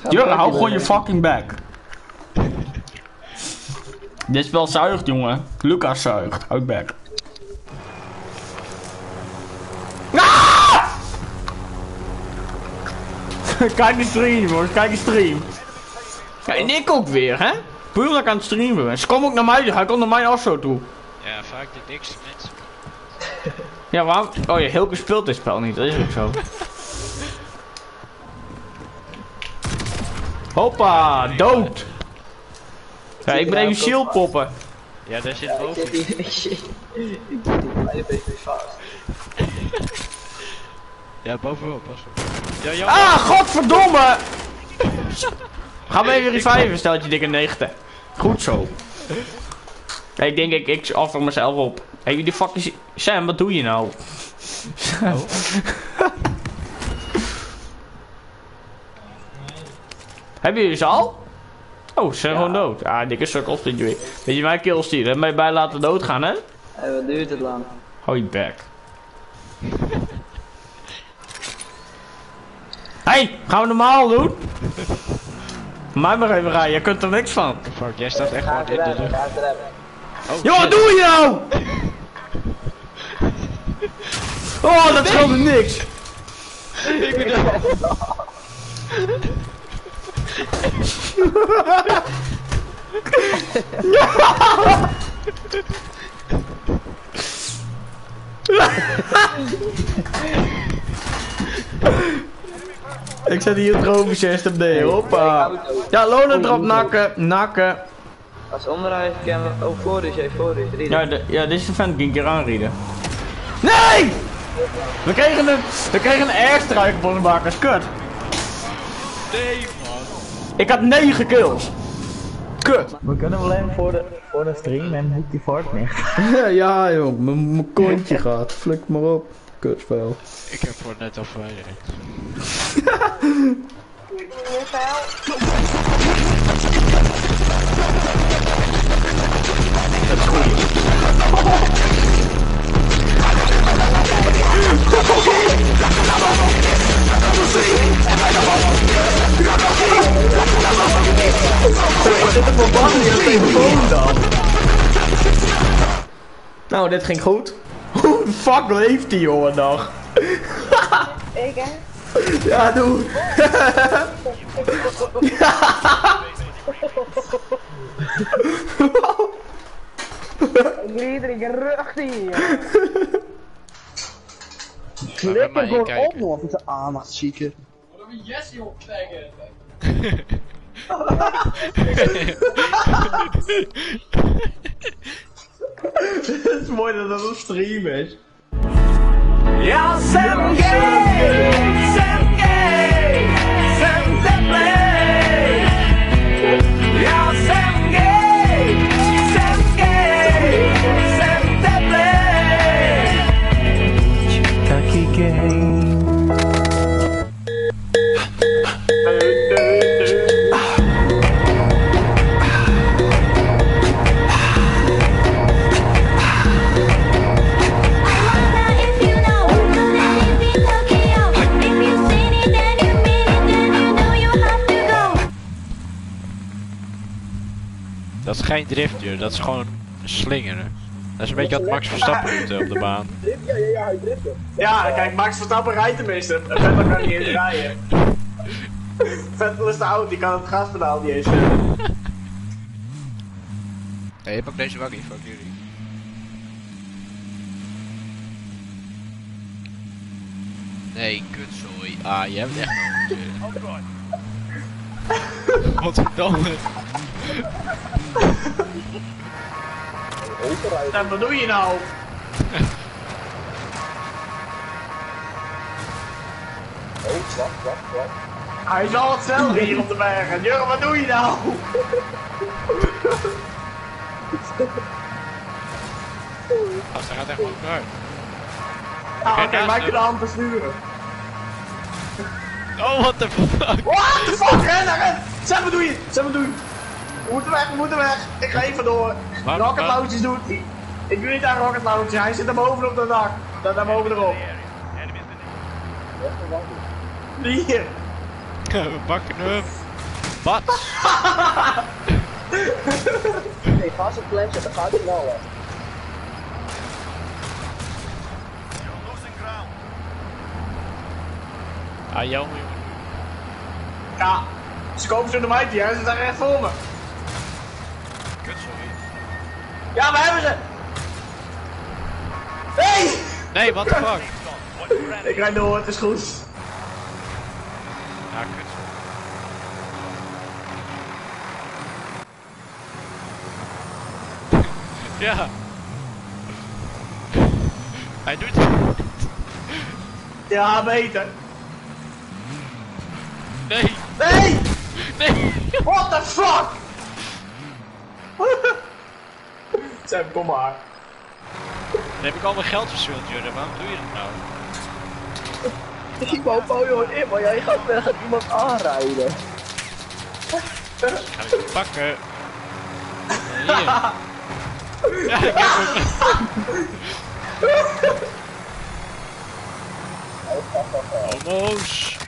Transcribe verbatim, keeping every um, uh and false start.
Jurgen, hou gewoon je fucking back. Dit spel zuigt, jongen. Lucas zuigt. Houd back. Ah! Kijk die stream, hoor. Kijk die stream. Ja, en ik ook weer, hè? Puur dat ik aan het streamen ben. Ze komen ook naar mij, hij komt naar mij af zo toe. Ja, vaak de dikste mensen. Ja, waarom? Oh ja, Hilke speelt dit spel niet, dat is ook zo. Hoppa, dood! Ja, ik ben even shield poppen. Ja, daar zit boven. Ik zit hier, ik zit hier een beetje vast. Ja, bovenop, pas op. Ja, ja. Ah, godverdomme! Ga me even reviven, stel dat je dikke negentig. Goed zo. Ja, ik denk, ik, ik offer mezelf op. Hé, wie de fuck is... Sam, wat doe je nou? Oh. Hebben jullie ze al? Oh, ze zijn ja. gewoon dood. Ah, dikke sukkels dit weer. Weet je mijn kills die? Heb mij bij laten doodgaan, hè? Hey, wat duurt het lang? Hou je back. Hey, gaan we normaal doen? Mij maar even rijden, je kunt er niks van. Fuck, jij staat echt gewoon in de lucht. Oh, Yo, wat doe je nou? Oh, dat scheelde niks. Ik ben er. Ik zet hier tropische S M D, hoppa. Ja, lonen erop, nakken, nakken. Als onderuit kan we... Oh, voor is jij, voor is. Ja, de, ja, dit is de vent die een keer aanrieden. Nee! We kregen een, we kregen een airstrike op onze bakers, kut. Nee, man. Ik had negen kills. Kut. We kunnen alleen voor de, voor de stream en moet die fort niet. Ja joh, mijn kontje gaat. Flik maar op. Kutspel. Ik heb voor net al verwijderd. Dat is goed. Ik zit er voor bang in de telefoon dan. Nou, dit ging goed. Hoe de fuck leeft die jongen nog? Ik hè? Ja, doe. Ik liet er een rug hier. Flik hem gewoon op, nog eens aan, maar zieke. Wat een Jessie optrekken. Het is mooi dat dat een stream is. Ja, Sam Gay! Sam Gay! Sam Deplay! Ja, Sam Gay! Sam Gay! Sam Deplay! Taki Gay! Dat is geen driftje, dat is gewoon slingeren. Dat is een beetje wat Max Verstappen doet op de baan. Ja, ja, ja, hij driften. Ja, kijk, Max Verstappen rijdt tenminste. Vettel kan niet eens rijden. Vettel is te oud, die kan het gaspedaal niet eens zetten. Hey, je pakt deze waggie, fuck jullie. Nee, kutzooi. Ah, je hebt het echt nog natuurlijk. Wat verdomme. En wat doe je nou? Oh, wacht, wacht, wacht. Hij is al hetzelfde hier op de bergen. Jurgen, wat doe je nou? Als hij gaat echt goed naar. Ah, oké, mij kunnen de hand besturen. Oh, what the fuck? What the fuck, ren, ren! Zeg, wat doe je? Zeg, wat doe je? We moeten weg, we moeten weg. Ik ga even door. Rocket launches doet hij. Ik doe niet aan rocket launches, hij zit daar boven op de dak. Daar, daar boven erop. Hier. We pakken hem. Wat? Nee, ga ze plan zetten, ga het knallen. Ah, jongen. Ja, ze komen zo naar mij toe, hè? Ze staan echt voor me. Kut, sorry. Ja, we hebben ze! Hey! Nee, what the fuck? Ik rijd door, het is goed. Ja, kut. Ja. Hij doet het. Ja, beter. Nee. Nee! Nee. What the fuck? Sam, kom maar. Dan heb ik al mijn geld verspeeld, Jurre. Waarom doe je dat nou? Ik wou Paul joh in, maar jij gaat weg iemand aanrijden. Ga ik hem pakken. Hier. Ja, ik heb hem. Homo's.